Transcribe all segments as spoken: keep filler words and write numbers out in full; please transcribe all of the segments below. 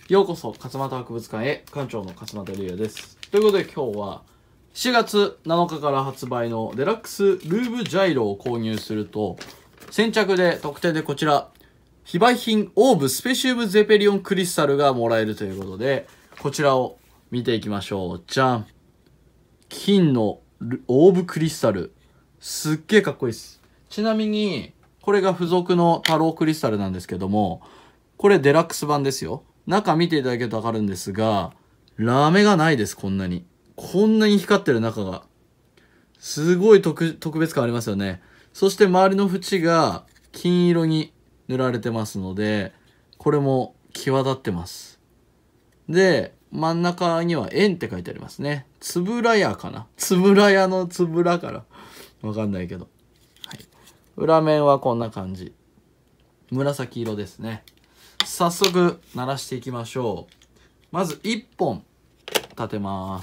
ようこそ勝俣博物館へ、館長の勝俣龍也です。ということで今日はしちがつなのかから発売のデラックスルーブジャイロを購入すると先着で特典でこちら非売品オーブスペシウムゼペリオンクリスタルがもらえるということで、こちらを見ていきましょう。じゃん。金のオーブクリスタル。すっげえかっこいいです。ちなみに、これが付属のタロークリスタルなんですけども、これデラックス版ですよ。中見ていただけるとわかるんですが、ラメがないです、こんなに。こんなに光ってる中が。すごい特、特別感ありますよね。そして周りの縁が金色に塗られてますので、これも際立ってます。で、真ん中には円って書いてありますね。つぶらやかな。つぶらやのつぶらから。わかんないけど。はい。裏面はこんな感じ。紫色ですね。早速鳴らしていきましょう。まずいっぽん立てます。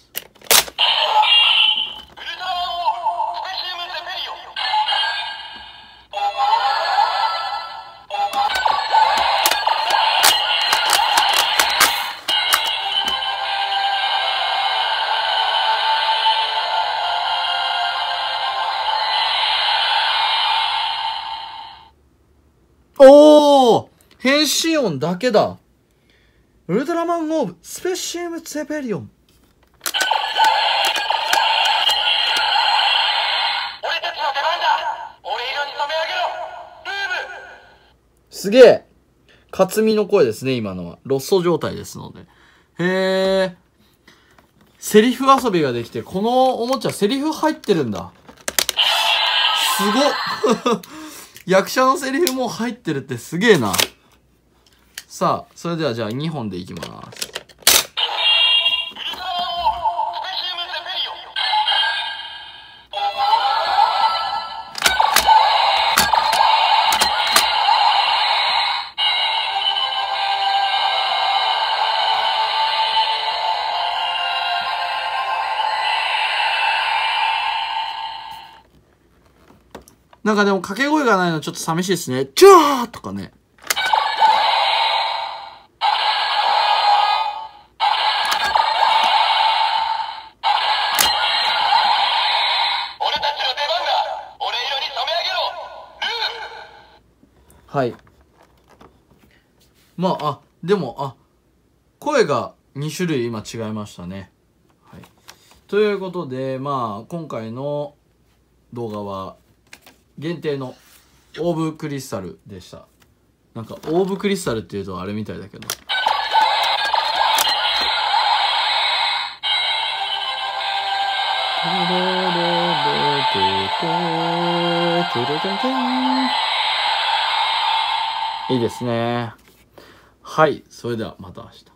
おー、変身音だけだ。ウルトラマンオーブスペシウムゼペリオン。俺たちの出番だ。俺色に染め上げろ。ルーブ。すげえ。克実の声ですね、今のは。ロッソ状態ですので。へえ。セリフ遊びができて、このおもちゃセリフ入ってるんだ。すごっ。役者のセリフも入ってるってすげえな。さあ、それではじゃあにほんでいきます。なんかでも掛け声がないのちょっと寂しいですね。ジャーとかね。俺たちの出番だ。俺色に染め上げろ。ルー。はい。まあ、あ、でも、あ、声がにしゅるい今違いましたね。はい。ということで、まあ、今回の動画は、限定のオーブクリスタルでした。なんかオーブクリスタルっていうとあれみたいだけど。いいですね。はい。それではまた明日。